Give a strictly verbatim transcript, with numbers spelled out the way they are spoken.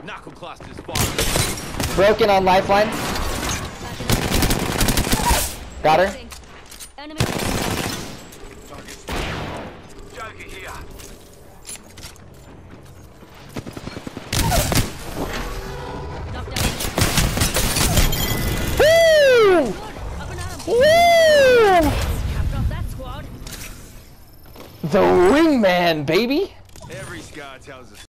Knuckle clusters firing. Broken on lifeline. Got her. Enemy. Joker here. Knocked down. Woo! Good. Up and at 'em. Woo! Capped off that squad. The Wingman, baby. Every scar tells us.